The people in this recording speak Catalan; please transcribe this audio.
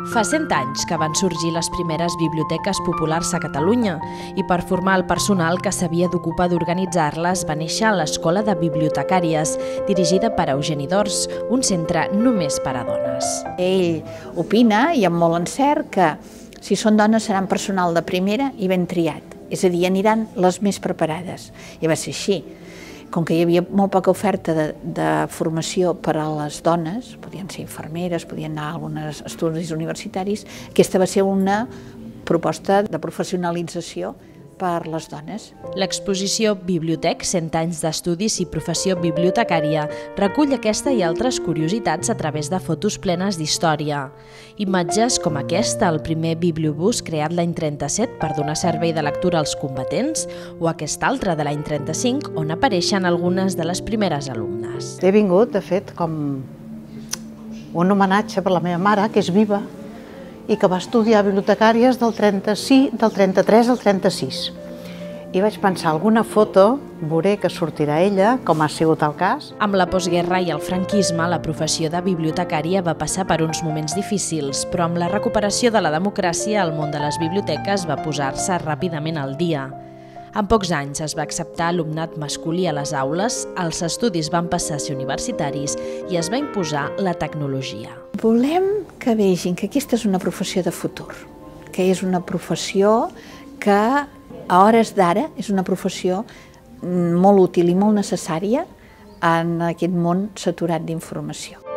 Fa 100 anys que van sorgir les primeres biblioteques populars a Catalunya i per formar el personal que s'havia d'ocupar d'organitzar-les va néixer l'Escola de Bibliotecàries, dirigida per Eugeni d'Ors, un centre només per a dones. Ell opina, i amb molt encert, que si són dones seran personal de primera i ben triat, és a dir, aniran les més preparades. I va ser així. Com que hi havia molt poca oferta de formació per a les dones, podien ser infermeres, podien anar a alguns estudis universitaris, aquesta va ser una proposta de professionalització per les dones. L'exposició Bibliotec, 100 anys d'estudis i professió bibliotecària, recull aquesta i altres curiositats a través de fotos plenes d'història. Imatges com aquesta, el primer bibliobús creat l'any 37 per donar servei de lectura als combatents, o aquest altre de l'any 35, on apareixen algunes de les primeres alumnes. He vingut, de fet, com un homenatge per la meva mare, que és viva, i que va estudiar bibliotecàries del 33 al 36. I vaig pensar, alguna foto, veuré que sortirà ella, com ha sigut el cas. Amb la postguerra i el franquisme, la professió de bibliotecària va passar per uns moments difícils, però amb la recuperació de la democràcia, el món de les biblioteques va posar-se ràpidament al dia. En pocs anys es va acceptar alumnat masculí a les aules, els estudis van passar a ser universitaris i es va imposar la tecnologia. Volem que vegin que aquesta és una professió de futur, que és una professió que a hores d'ara és una professió molt útil i molt necessària en aquest món saturat d'informació.